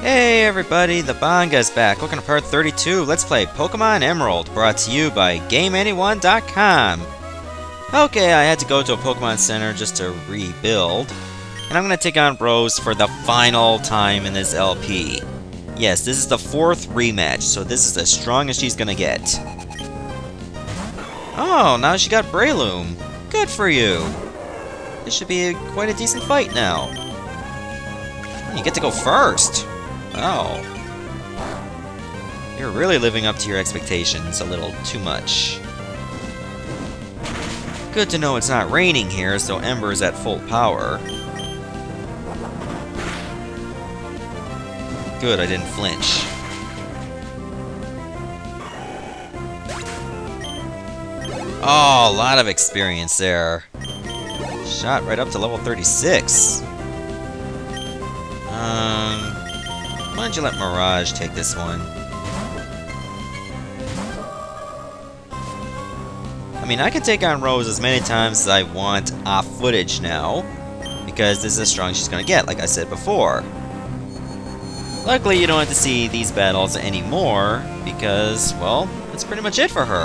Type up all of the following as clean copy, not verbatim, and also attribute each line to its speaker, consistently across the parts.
Speaker 1: Hey everybody, the Banga's back. Welcome to part 32. Let's play Pokemon Emerald, brought to you by GameAnyone.com. Okay, I had to go to a Pokemon Center just to rebuild, and I'm going to take on Rose for the final time in this LP. Yes, this is the 4th rematch, so this is the strongest she's going to get. Oh, now she got Breloom. Good for you. This should be quite a decent fight now. You get to go first. Oh. You're really living up to your expectations a little too much. Good to know it's not raining here, so Ember is at full power. Good, I didn't flinch. Oh, a lot of experience there. Shot right up to level 36. Why don't you let Mirage take this one? I mean, I can take on Rose as many times as I want off footage now, because this is as strong as she's gonna get, like I said before. Luckily, you don't have to see these battles anymore, because, well, that's pretty much it for her.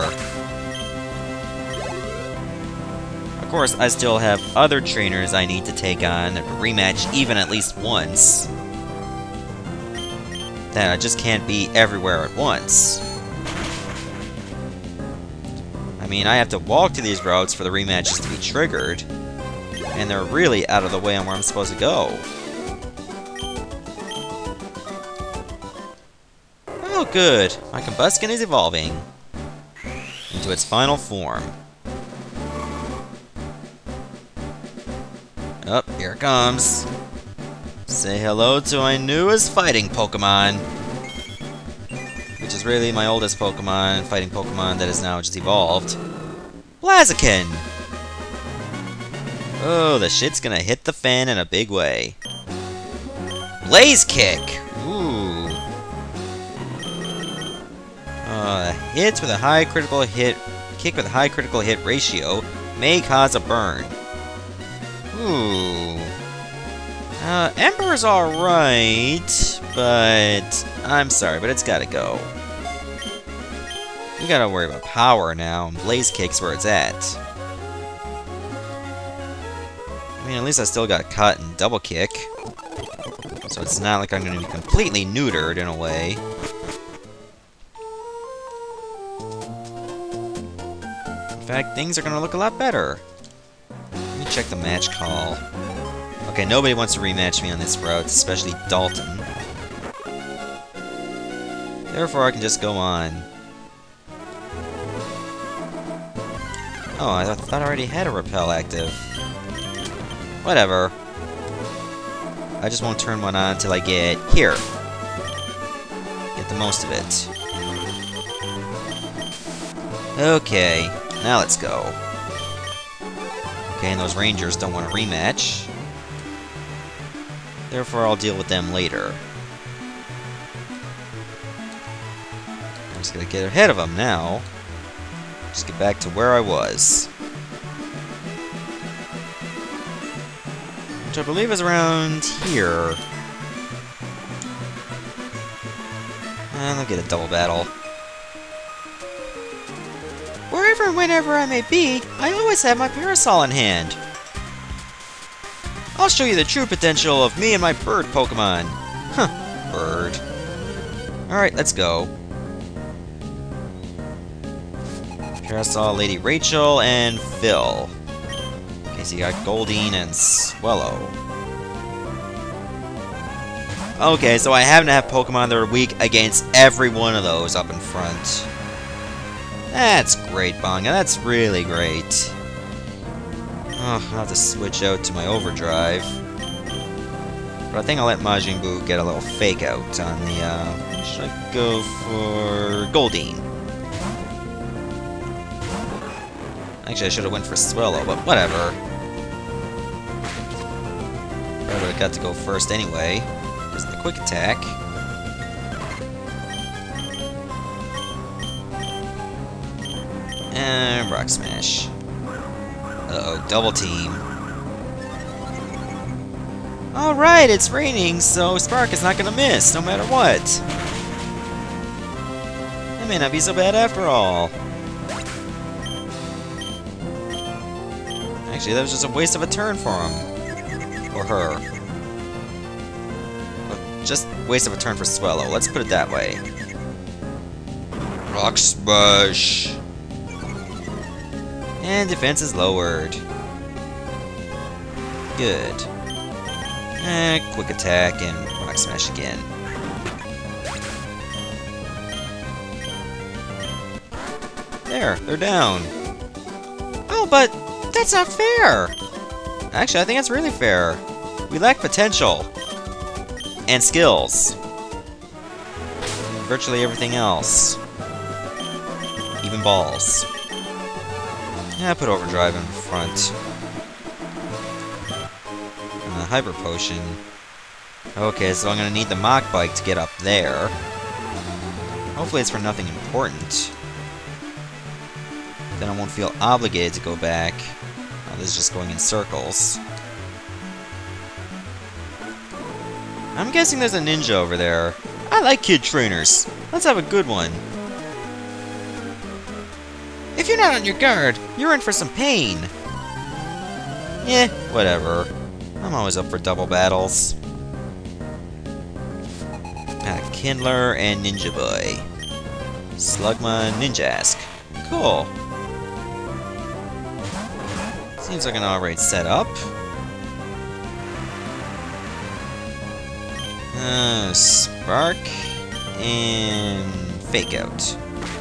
Speaker 1: Of course, I still have other trainers I need to take on, rematch even at least once. That I just can't be everywhere at once. I mean, I have to walk to these routes for the rematches to be triggered, and they're really out of the way on where I'm supposed to go. Oh, good. My Combuskin is evolving into its final form. Oh, here it comes. Say hello to my newest fighting Pokemon. Which is really my oldest Pokemon, fighting Pokemon that is now just evolved. Blaziken! Oh, the shit's gonna hit the fan in a big way. Blaze Kick! Ooh. Hits with a high critical hit... Kick with a high critical hit ratio may cause a burn. Ooh. Ember's alright, but I'm sorry, but it's gotta go. We gotta worry about power now, and Blaze Kick's where it's at. I mean, at least I still got Cut and Double Kick, so it's not like I'm gonna be completely neutered in a way. In fact, things are gonna look a lot better. Let me check the match call. Okay, nobody wants to rematch me on this route, especially Dalton. Therefore, I can just go on. Oh, I thought I already had a Repel active. Whatever. I just won't turn one on until I get here. Get the most of it. Okay, now let's go. Okay, and those Rangers don't want a rematch. Therefore, I'll deal with them later. I'm just gonna get ahead of them now. Just get back to where I was. Which I believe is around here. And I'll get a double battle. Wherever and whenever I may be, I always have my parasol in hand. I'll show you the true potential of me and my bird Pokemon. Huh, bird. Alright, let's go. Parasol, Lady Rachel, and Phil. Okay, so you got Goldeen and Swellow. Okay, so I happen to have Pokemon that are weak against every one of those up in front. That's great, Banga. That's really great. Oh, I'll have to switch out to my Overdrive. But I think I'll let Majin Buu get a little fake out on the, should I go for Goldeen? Actually, I should have went for Swellow, but whatever. I would have got to go first anyway, because of the quick attack. And Rock Smash. Uh-oh, double team. Alright, it's raining, so Spark is not gonna miss, no matter what. That may not be so bad after all. Actually, that was just a waste of a turn for him. Or her. Well, just waste of a turn for Swellow, let's put it that way. Rock Smash! And defense is lowered. Good. Quick attack and Rock Smash again. There, they're down. Oh, but that's not fair! Actually, I think it's really fair. We lack potential. And skills. And virtually everything else. Even balls. Yeah, put Overdrive in front. And the Hyper Potion. Okay, so I'm gonna need the Mach Bike to get up there. Hopefully it's for nothing important. Then I won't feel obligated to go back. Oh, this is just going in circles. I'm guessing there's a ninja over there. I like kid trainers. Let's have a good one. If you're not on your guard, you're in for some pain. Yeah, whatever. I'm always up for double battles. Kindler and Ninja Boy. Slugma Ninjask. Cool. Seems like an alright setup. Spark and Fake Out.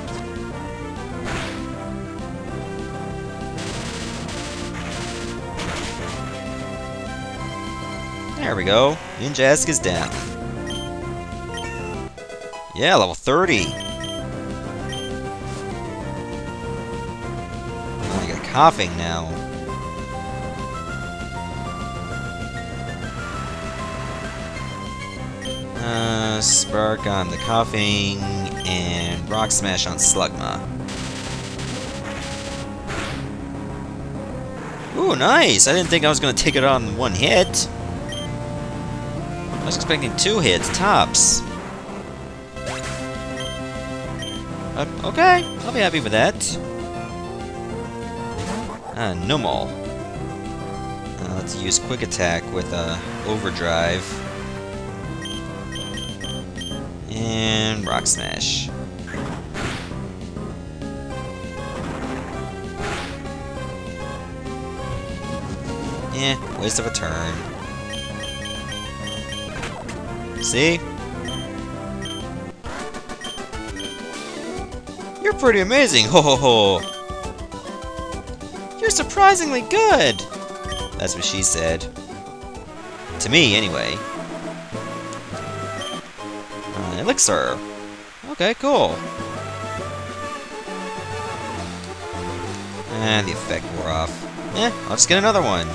Speaker 1: There we go. Ninjask is down. Yeah, level 30. I got coughing now. Spark on the coughing and Rock Smash on Slugma. Ooh, nice! I didn't think I was gonna take it on in one hit. I was expecting 2 hits, tops. Okay, I'll be happy with that. No more. Let's use Quick Attack with Overdrive. And Rock Smash. Waste of a turn. See? You're pretty amazing, ho ho ho! You're surprisingly good! That's what she said. To me, anyway. Elixir. Okay, cool. The effect wore off. I'll just get another one.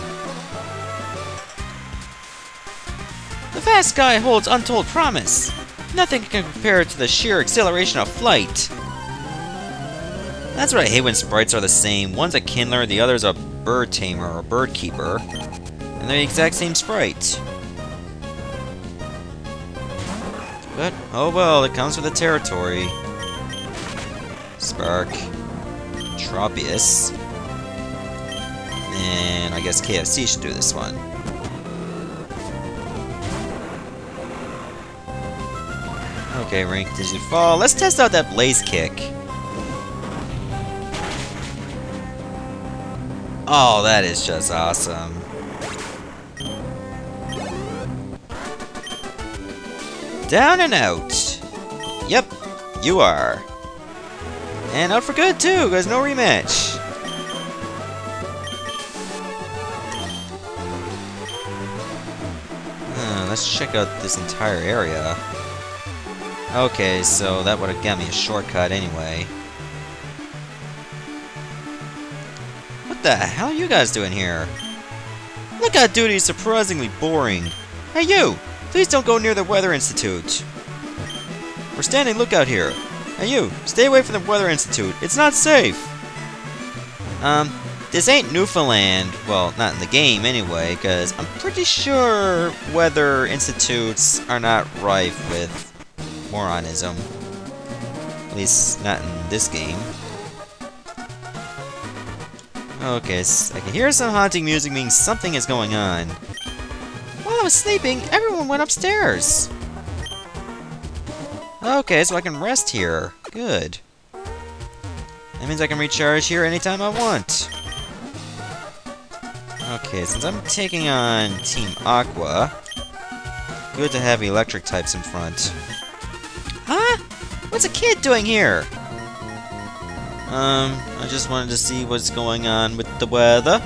Speaker 1: The vast sky holds untold promise. Nothing can compare to the sheer exhilaration of flight. That's what I hate when sprites are the same. One's a kindler, the other's a bird tamer or bird keeper. And they're the exact same sprite. But, oh well, it comes with the territory. Spark. Tropius. And I guess KFC should do this one. Okay, rank digit fall. Let's test out that Blaze Kick. Oh, that is just awesome. Down and out. Yep, you are. And out for good too, because no rematch. Let's check out this entire area. Okay, so that would have got me a shortcut anyway. What the hell are you guys doing here? Lookout duty is surprisingly boring. Hey you! Please don't go near the Weather Institute. We're standing lookout here. Hey you! Stay away from the Weather Institute. It's not safe! This ain't Newfoundland. Well, not in the game anyway, because I'm pretty sure weather institutes are not rife with moronism. At least not in this game. Okay, so I can hear some haunting music, meaning something is going on. While I was sleeping, everyone went upstairs. Okay, so I can rest here. Good. That means I can recharge here anytime I want. Okay, since I'm taking on Team Aqua, good to have electric types in front. Huh? What's a kid doing here? I just wanted to see what's going on with the weather.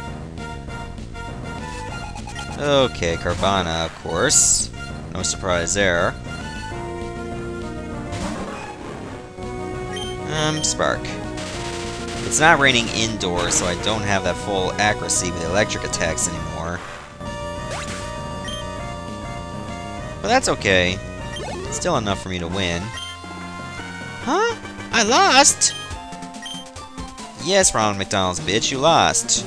Speaker 1: Okay, Carvana, of course. No surprise there. Spark. It's not raining indoors, so I don't have that full accuracy with electric attacks anymore. But that's okay. Still enough for me to win. Huh? I lost? Yes, Ronald McDonald's bitch, you lost.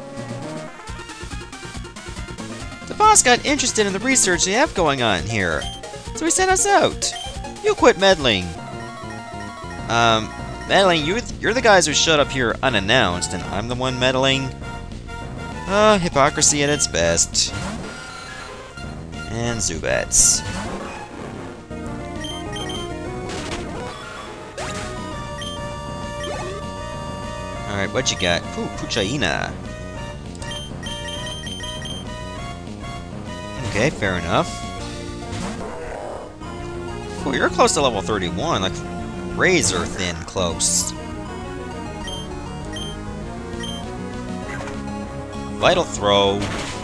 Speaker 1: The boss got interested in the research they have going on here, so he sent us out. You quit meddling. Meddling? You're the guys who showed up here unannounced, and I'm the one meddling? Hypocrisy at its best. And Zubats. Alright, what you got? Ooh, Puchaina. Okay, fair enough. Ooh, you're close to level 31, like razor thin close. Vital throw.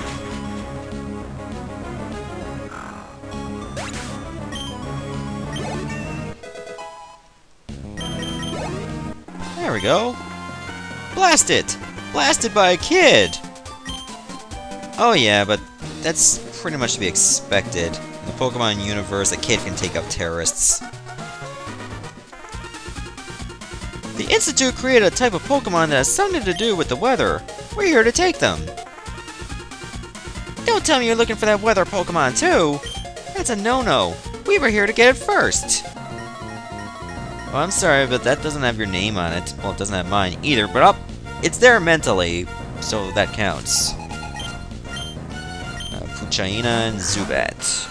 Speaker 1: There we go. Blast it! Blasted by a kid! Oh yeah, but that's pretty much to be expected. In the Pokemon universe, a kid can take up terrorists. The Institute created a type of Pokemon that has something to do with the weather. We're here to take them. Don't tell me you're looking for that weather Pokemon too! That's a no-no. We were here to get it first. Well, I'm sorry, but that doesn't have your name on it. Well, it doesn't have mine either, but it's there mentally, so that counts. Puchaina and Zubat.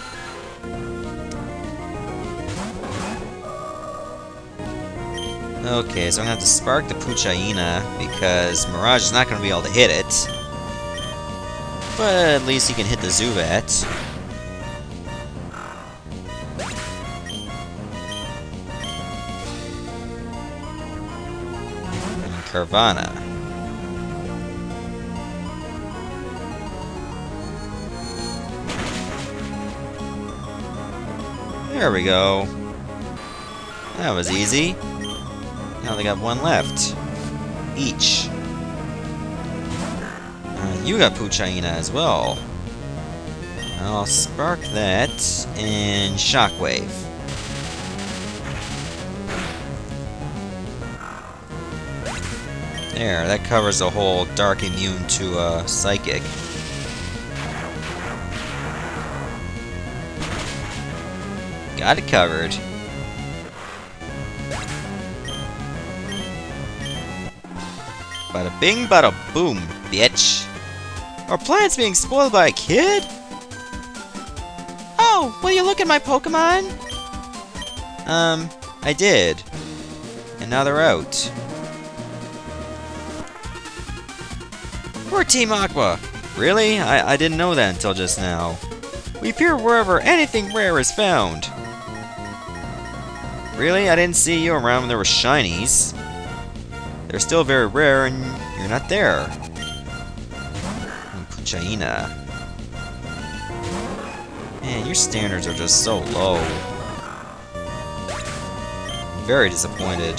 Speaker 1: Okay, so I'm gonna have to spark the Puchaina because Mirage is not gonna be able to hit it. But at least he can hit the Zubat. And Carvana. There we go. That was easy. Now they got one left. Each. You got Puchaina as well. I'll spark that and Shockwave. There, that covers the whole Dark immune to Psychic. Got it covered. Bada bing, bada boom, bitch. Are plants being spoiled by a kid? Oh, will you look at my Pokemon? I did. And now they're out. We're Team Aqua. Really? I didn't know that until just now. We appear wherever anything rare is found. Really? I didn't see you around when there were shinies. They're still very rare and you're not there. Puchaina. Man, your standards are just so low. I'm very disappointed.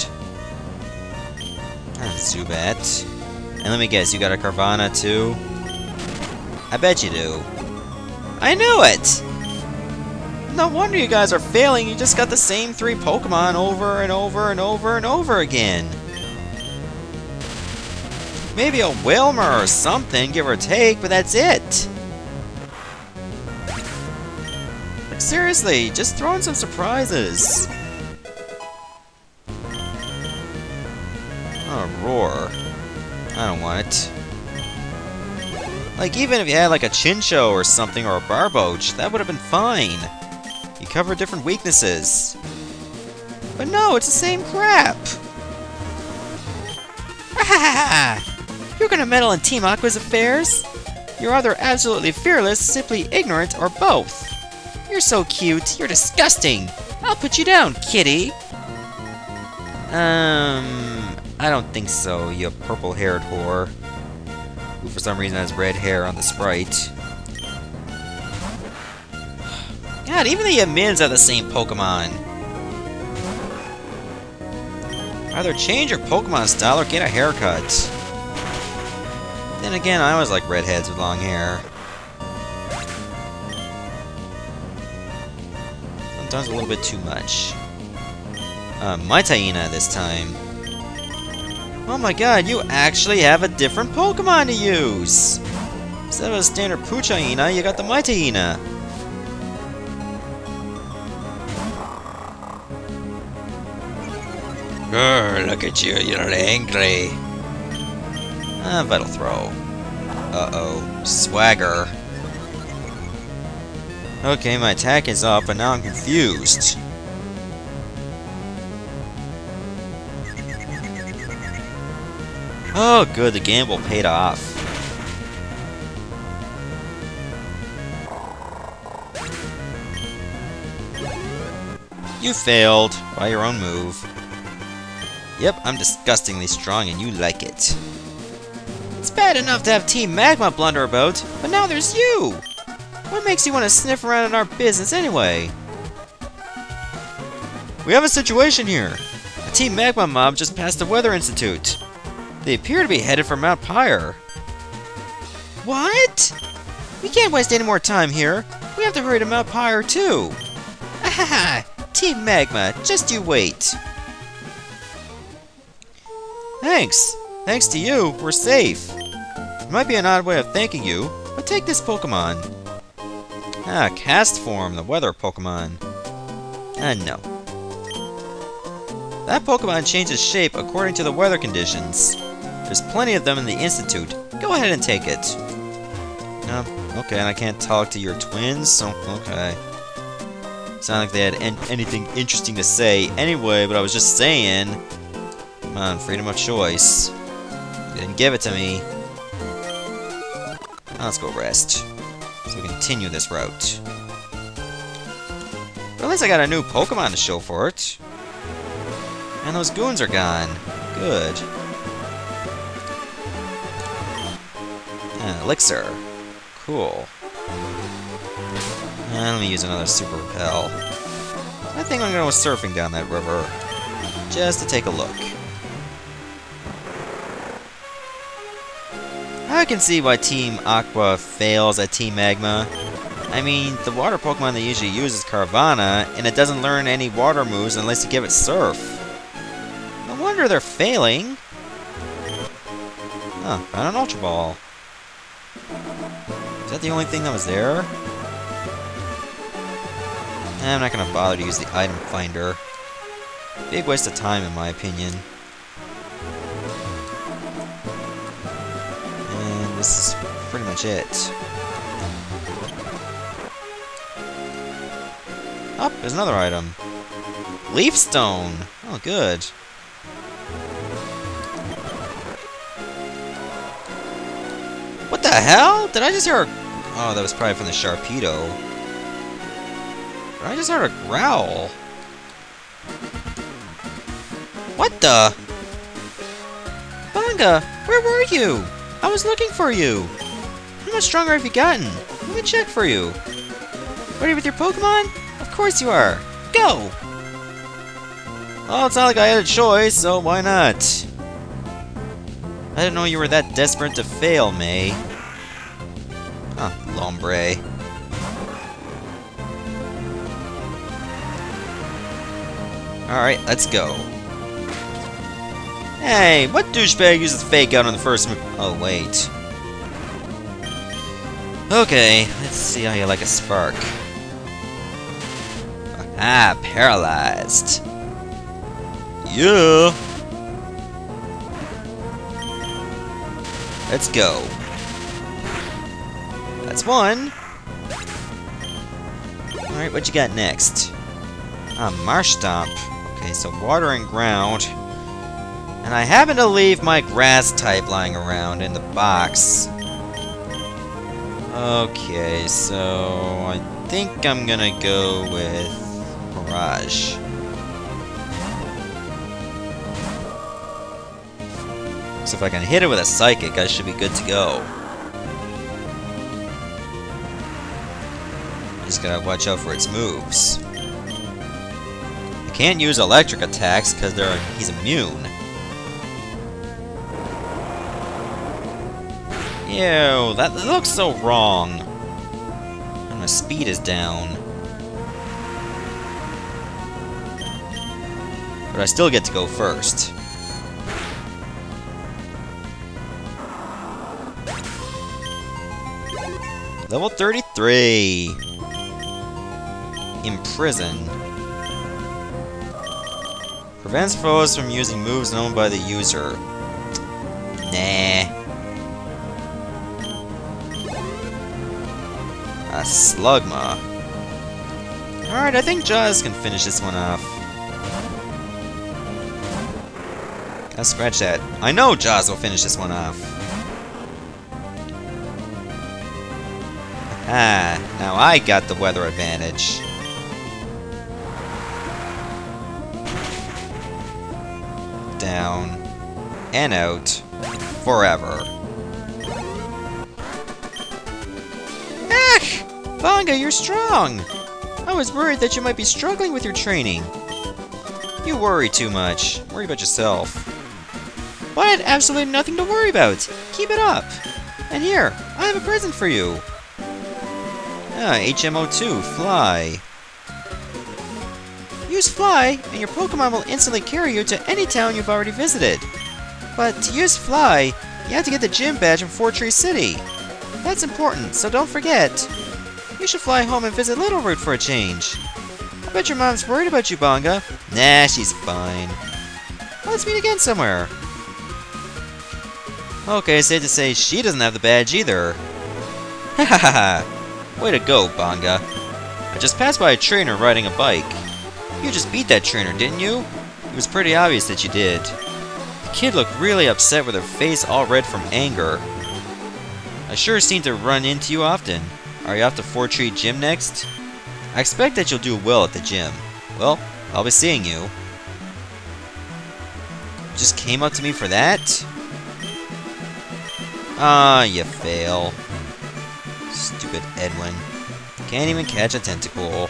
Speaker 1: Zubat. And let me guess, you got a Carvana too? I bet you do. I knew it! No wonder you guys are failing, you just got the same 3 Pokemon over and over and over and over again. Maybe a Wilmer or something, give or take, but that's it. Like, seriously, just throw in some surprises. Oh, Roar. I don't want it. Like, even if you had like a Chincho or something, or a Barboach, that would have been fine. You cover different weaknesses. But no, it's the same crap! You're gonna meddle in Team Aqua's affairs? You're either absolutely fearless, simply ignorant, or both. You're so cute, you're disgusting! I'll put you down, kitty! I don't think so, you purple-haired whore. Who for some reason has red hair on the sprite. God, even the admins are the same Pokemon! Either change your Pokemon style or get a haircut. Then again, I always like redheads with long hair. Sometimes a little bit too much. Mytaina this time. Oh my god, you actually have a different Pokemon to use! Instead of a standard Puchaina, you got the Mytaina. Grr, look at you, you're angry. Vital Throw. Uh-oh. Swagger. Okay, my attack is up, but now I'm confused. Oh, good, the gamble paid off. You failed by your own move. Yep, I'm disgustingly strong and you like it. It's bad enough to have Team Magma blunder about, but now there's you! What makes you want to sniff around in our business anyway? We have a situation here. A Team Magma mob just passed the Weather Institute. They appear to be headed for Mount Pyre. What? We can't waste any more time here. We have to hurry to Mount Pyre too. Ahaha! Team Magma, just you wait. Thanks. Thanks to you, we're safe. It might be an odd way of thanking you, but take this Pokemon. Ah, Cast Form, the weather Pokemon. No. That Pokemon changes shape according to the weather conditions. There's plenty of them in the Institute. Go ahead and take it. Okay, and I can't talk to your twins, so okay. Sound like they had anything interesting to say anyway, but I was just saying. Come on, freedom of choice. You didn't give it to me. Now let's go rest. So we continue this route. But at least I got a new Pokemon to show for it. And those goons are gone. Good. Elixir. Cool. And let me use another Super Repel. I think I'm gonna go surfing down that river. Just to take a look. I can see why Team Aqua fails at Team Magma. I mean, the water Pokemon they usually use is Carvanha, and it doesn't learn any water moves unless you give it Surf. No wonder they're failing. Huh, found an Ultra Ball. Is that the only thing that was there? I'm not gonna bother to use the item finder. Big waste of time in my opinion. And this is pretty much it. Oh, there's another item. Leaf Stone! Oh, good. What the hell? Did I just hear a... Oh, that was probably from the Sharpedo. I just heard a growl. What the? Bonga, where were you? I was looking for you. How much stronger have you gotten? Let me check for you. Ready with your Pokemon? Of course you are. Go! Well, it's not like I had a choice, so why not? I didn't know you were that desperate to fail, May. Huh, Lombre. Alright, let's go. Hey, what douchebag uses fake out on the first move? Oh, wait. Okay, let's see how you like a spark. Ah, paralyzed. Yeah. Let's go. That's one. Alright, what you got next? Ah, Marsh Stomp. Okay, so water and ground. And I happen to leave my grass type lying around in the box. Okay, so I think I'm gonna go with Mirage. So if I can hit it with a Psychic, I should be good to go. Just gotta watch out for its moves. I can't use electric attacks because he's immune. Ew, that looks so wrong. And my speed is down. But I still get to go first. Level 33. Imprison. Prevents foes from using moves known by the user. Nah. A Slugma. Alright, I think Jaws can finish this one off. Gotta scratch that. I know Jaws will finish this one off. Ah, now I got the weather advantage. Down. And out. Forever. Ah! Bonga, you're strong! I was worried that you might be struggling with your training. You worry too much. Worry about yourself. But I had absolutely nothing to worry about. Keep it up. And here, I have a present for you. Ah, HMO2, Fly. Use Fly, and your Pokemon will instantly carry you to any town you've already visited. But to use Fly, you have to get the gym badge from Fort Tree City. That's important, so don't forget. You should fly home and visit Little Root for a change. I bet your mom's worried about you, Bonga. Nah, she's fine. Let's meet again somewhere. Okay, safe to say she doesn't have the badge either. Ha ha ha! Way to go, Bonga. I just passed by a trainer riding a bike. You just beat that trainer, didn't you? It was pretty obvious that you did. The kid looked really upset with her face all red from anger. I sure seem to run into you often. Are you off to Fort Tree Gym next? I expect that you'll do well at the gym. Well, I'll be seeing you. Just came up to me for that? Ah, you fail. Stupid Edwin. Can't even catch a tentacle.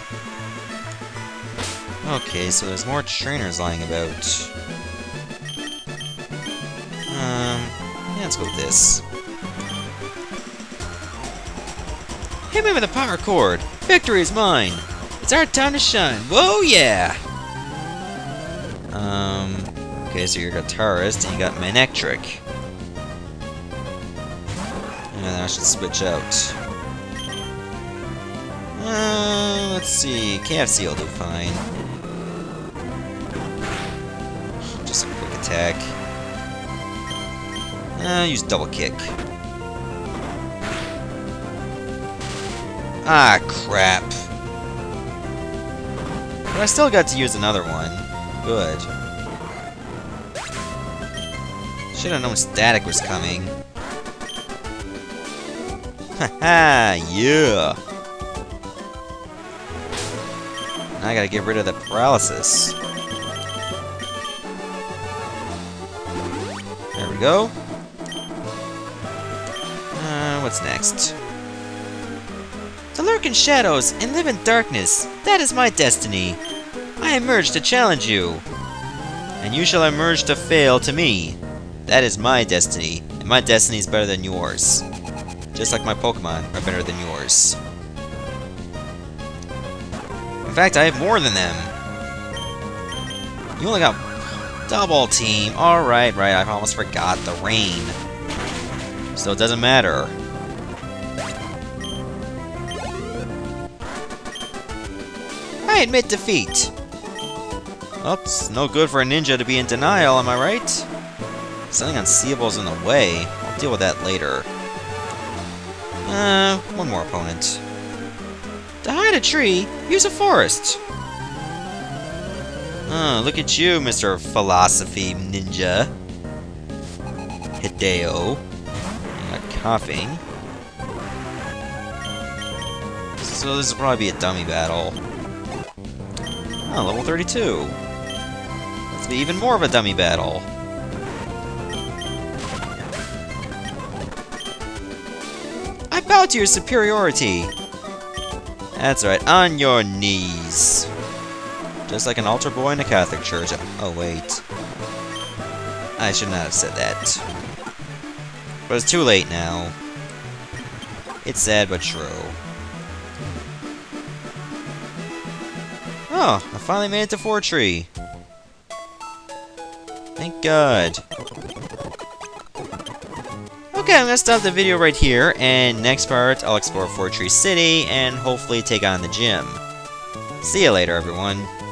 Speaker 1: Okay, so there's more trainers lying about. Yeah, let's go with this. Hit me with a power cord! Victory is mine! It's our time to shine! Whoa, yeah! Okay, so you're a guitarist and you got Manectric. And then I should switch out. Let's see. KFC will do fine. Just a quick attack. Use double kick. Ah, crap. But I still got to use another one. Good. Should have known static was coming. Haha, yeah! Now I gotta get rid of the paralysis. There we go. What's next? To lurk in shadows and live in darkness, that is my destiny. I emerged to challenge you. And you shall emerge to fail to me. That is my destiny, and my destiny is better than yours. Just like my Pokemon are better than yours. In fact, I have more than them. You only got Double team. Alright, right. I almost forgot the rain. So it doesn't matter. I admit defeat. Oops, no good for a ninja to be in denial, am I right? Something unseeable's in the way. I'll deal with that later. One more opponent. To hide a tree, use a forest. Look at you, Mr. Philosophy Ninja. Hideo. You're not coughing. So this will probably be a dummy battle. Oh, level 32. Let's be even more of a dummy battle. I bow to your superiority. That's right, on your knees. Just like an altar boy in a Catholic church. Oh, wait. I should not have said that. But it's too late now. It's sad but true. Oh, I finally made it to 4-tree. Thank God. Okay, I'm gonna stop the video right here, and next part, I'll explore 4-tree City, and hopefully take on the gym. See you later, everyone.